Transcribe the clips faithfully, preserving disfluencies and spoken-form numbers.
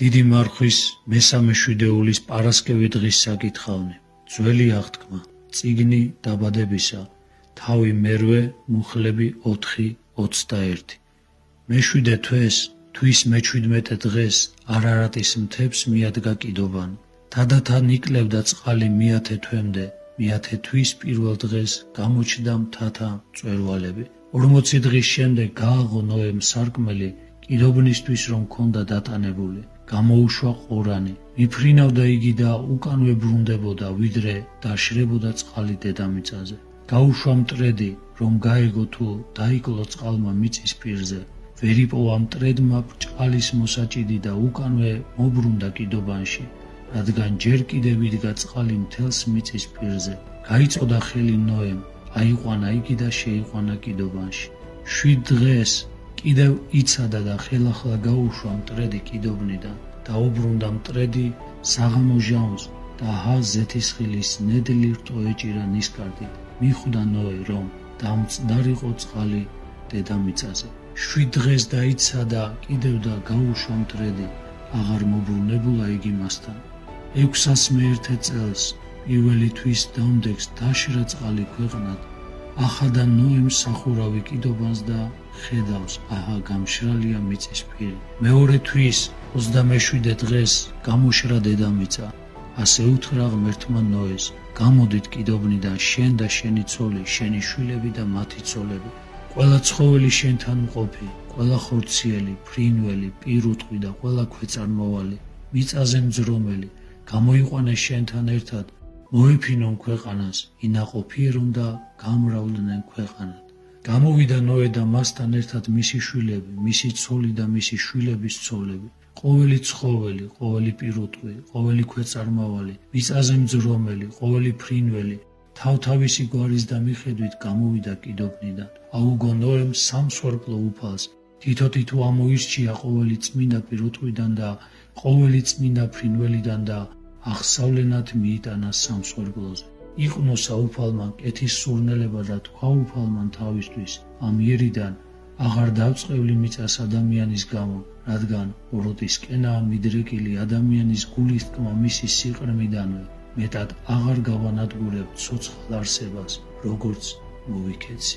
დიდი მარხვის მესამე შვიდეულის პარასკევი დღის საკითხავნი. ძველი აღთქმა, წიგნი დაბადებისა, თავი მერვე, მუხლები ოთხი ოცდაერთი. მეშვიდე თვეს, თვის მეჩვიდმეტე დღეს არარატის მთებს მიადგა კიდობან. თადათან იკლევდა წყალი მიათე თვემდე, მიათე თვის პირველ დღეს გამოჩნდა მთათა მწვერვალები. ორმოცი დღის შემდეგ გააღო ნოემ სარკმელი კიდობნისთვის რომ ქონდა დატანებული. გამოუშვა ყორანი, მიფრინავდა იგი და უკანვე ბრუნდებოდა, ვიდრე დაშრებოდა წყალი დედამიწაზე. გაუშვა მტრედი, რომ გაეგო თუ დაიკლო წყალმა მიწის პირზე. ვერ იპოვა მტრედმა ბრჭყალის მოსაჭიდი და უკანვე მობრუნდა კიდობანში, რადგან ჯერ კიდევ იდგა წყალი მთელს მიწის პირზე. გაიწოდა ხელი ნოემ, აიყვანა იგი და შეიყვანა კიდობანში. შვიდ დღეს კიდევ იცადა და ხელახლა გაუშვა მტრედი კიდობნიდან. დაუბრუნდა მტრედი საღამო ჟამს და ჰა ზეთისხილის ნედლი რტო ეჭირა ნისკარტით. მიხვდა ნოე, რომ დამწდარიყო წყალი დედამიწაზე. შვიდ დღეს დაიცადა კიდევ და გაუშვა მტრედი, აღარ მობრუნებულა იგი მასთან. ექვსას მეერთე წელს პირველი თვის დამდეგს დაშრა წყალი ქვეყნად. ახადა ნოემ სახურავი კიდობანს და ხედავს, აჰა გამშრალია მიწის პირი. მეორე თვის ოცდამეშვიდე დღეს გამოშრა დედამიწა. ასე უთხრა ღმერთმა ნოეს, გამოდით კიდობნიდან შენ და შენი ცოლი, შენი შვილები და მათი ცოლები. ყველა ცხოველი შენთან მყოფი, ყველა ხორციელი, ფრინველი, პირუტყვი და ყველა ქვეწარმავალი, მიწაზე მძრომელი, გამოიყვანეს შენთან ერთად, მოეფინონ ქვეყანას, ინაყოფიერონ და გამრავლდნენ ქვეყანად. გამოვიდა ნოე და მასთან ერთად მისი შვილები, მისი ცოლი და მისი შვილების ცოლები. ყოველი ცხოველი, ყოველი პირუტყვი, ყოველი ქვეწარმავალი, მიწაზე მძრომელი, ყოველი ფრინველი, თავთავისი გვარის და მიხედვით გამოვიდა კიდობნიდან. აუგო ნოემ სამსხვერპლო უფალს, თითო-თითო ამოირჩია ყოველი წმინდა პირუტყვიდან და ყოველი წმინდა ფრინველიდან და აღსავლენად მიიტანა სამსხვერპლოზე. იყვნოსა უფალმა კეთის სურნელება და თქვა უფალმა თავისთვის, ამ იერიდან აღარ დავწყევლი მიწას ადამიანის გამო, რადგან ოროტისკენაა მიდრეკილი ადამიანის გულის თქმა მისი სიყრმიდანვე, მეტად აღარ გავანადგურებ ცოცხალ არსებას, როგორც მოვიქეცი.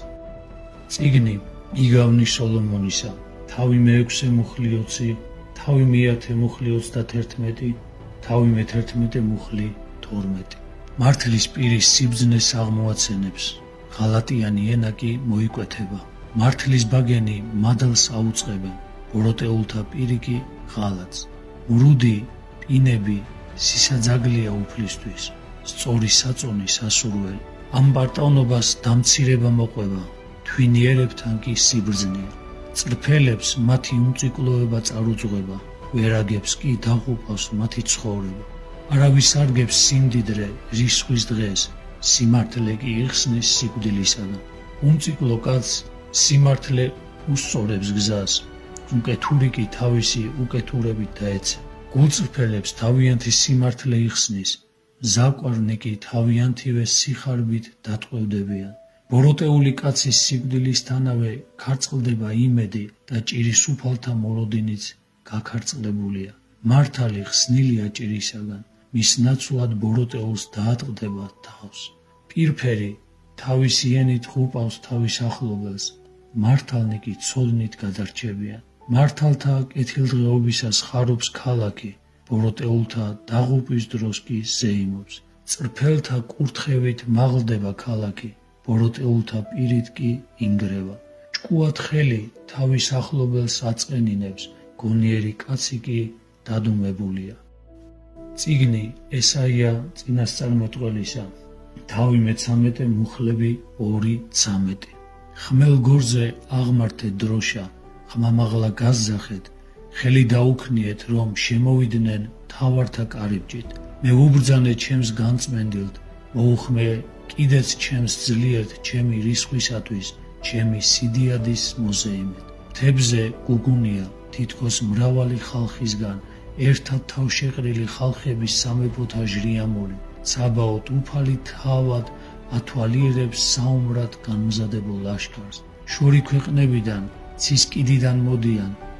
წიგნი იგავნის სოლომონისა, თავი მეექვსე მუხლი ოცი, თავი მეათე მუხლი ოცდათერთმეტი, თავი მეთერთმეტე მუხლი თორმეტი. მართლის პირის სიბრძნეს აღმოაცენებს, ღალატიანი ენა კი მოიკვეთება. მართლის ბაგენი მადლს აუწყებენ, ბოროტეულთა პირი კი ღალატს. მრუდი პინები სისაძაგლია უფლისთვის, სწორი საწონი სასურველი. ამ პარტავნობას დამცირება მოყვება, თვინიერებთან კი სიბრძნეა. წრფელებს მათი უმწიკლოება წარუძღვება, ვერაგებს კი დაღუპავს მათი ცხოვრება. არავის არგებს სიმდიდრე რისხვის დღეს, სიმართლე კი იხსნის სიკვდილისაგან. უმწიკლო კაცს სიმართლე უსწორებს გზას, უკეთური კი თავისი უკეთურებით დაეცა. გულწრფელებს თავიანთი სიმართლე იხსნის, ზაკვარნი კი თავიანთივე სიხარბით დატყვევდებიან. ბოროტეული კაცის სიკვდილისთანავე ქარწყლდება იმედი და ჭირის უფალთა მოლოდინიც გაქარწყლებულია. მართალი ხსნილია ჭირისაგან, მის ნაცვლად ბოროტეულს დაატყდება თავს. პირფერი თავისი ენით ხუპავს თავის ახლობელს, მართალნი კი ცოდნით გადარჩებიან. მართალთა კეთილდღეობისას ხარობს ქალაქი, ბოროტეულთა დაღუპვის დროს კი ზეიმობს. წრფელთა კურთხევით მაღლდება ქალაქი, ბოროტეულთა პირით კი ინგრევა. ჭკუად ხელი თავის ახლობელს აწყენინებს, გონიერი კაცი კი დადუმებულია. წიგნი ესაია წინასწარმეტყველისა, თავი მეცამეტე მუხლები ორი ცამეტი. ხმელ გორზე აღმართეთ დროშა, ხმამაღლა გაზზახეთ, ხელი დაუქნიეთ, რომ შემოვიდნენ მთავართა კარიბჭით. მე ვუბრძანე ჩემს განწმენდილთ, მოუხმე კიდეც ჩემს ძლიერთ ჩემი რისხვისათვის, ჩემი სიდიადის მოზეიმეთ. მთებზე გუგუნია თითქოს მრავალი ხალხისგან, ერთად თავშეყრილი ხალხების სამეფოთა ჟრიამური. ცაბაოთ უფალი თავად ათვალიერებს საომრად განმზადებულ ლაშქარს. შორი ქვეყნებიდან, ცის კიდიდან მოდიან,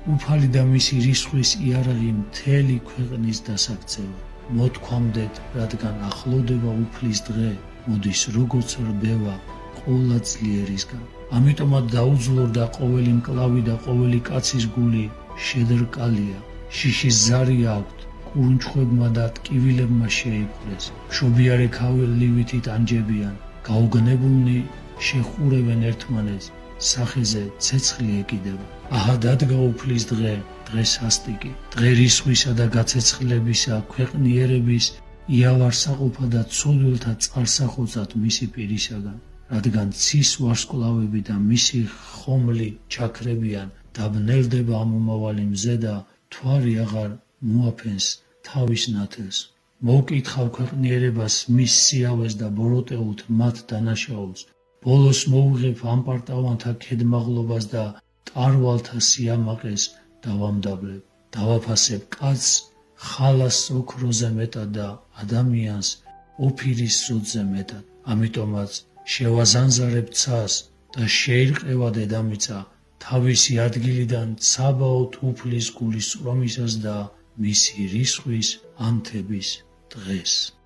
უფალი და მისი რისხვის იარაღი მთელი ქვეყნის დასაქცევა. მოთქვამდეთ, რადგან ახლოვდება უფლის დღე, მოდის როგორც რბევა ყოლა ძლიერისგან. ამიტომაც დაუძლურდა ყოველი მკლავი და ყოველი კაცის გული შედრკალია. შიშის ზარი აქვთ, კურუნჩხვებმა და ტკივილებმა შეიპყრეს. მშობიარე ქავილივით ანჯებიან, გაუგნებულნი შეხურებენ ერთმანეთს, სახეზე ცეცხლი ეკიდება. აჰა დადგა უფლის დღე, დღე სასტიკი, დღე რისხვისა და გაცეცხლებისა, ქვეყნიერების იავარსაყოფა და ცოდვილთა წყალსახოცად მისი პირისაგან, რადგან ცის ვარსკვლავები და მისი ხომლი ჩაქრებიან, დაბნელდება ამომავალი მზე და თვარი აღარ მოაფენს თავის ნათელს. მოვკითხავ ქვეყნიერებას მის სიავეს და ბოროტეულთ მათ დანაშაულს. ბოლოს მოვიღებ ამპარტავანთა ქედმაღლობას და ტარვალთა სიამაყეს დავამდაბლებ. დავაფასებ კაცს ხალას ოქროზე მეტად და ადამიანს ოფირის სოძზე მეტად. ამიტომაც შევაზანზარებ ცას და შეირყევა დედამიწა თავისი ადგილიდან ცაბაოთ უფლის გულის წრომისას და მისი რისხვის ანთების დღეს.